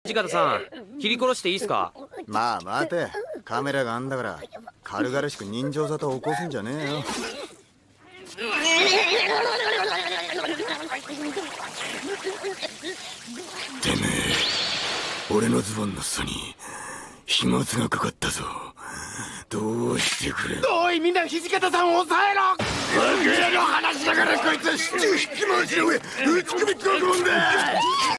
土方さん、切り殺していいっすか？ まあ待て、カメラがあんだから軽々しく人情沙汰を起こすんじゃねえよ。てめえ、俺のズボンの裾に飛沫がかかったぞ。どうしてくれ。 おいみんな、土方さんを抑えろ。バカ野郎、話だからこいつ七匹回しの上打ち首っこくもんだ。